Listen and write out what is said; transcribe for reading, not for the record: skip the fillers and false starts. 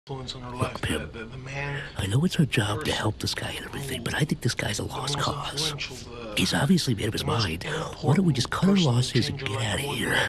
influence on her Look, life. Pim, The man, I know it's our the job to help person this guy and everything, but who, I think this guy's a the lost most cause. influential, He's obviously made up the his most mind. Why don't we just important cut our person to losses and change your get life out of in one here? way.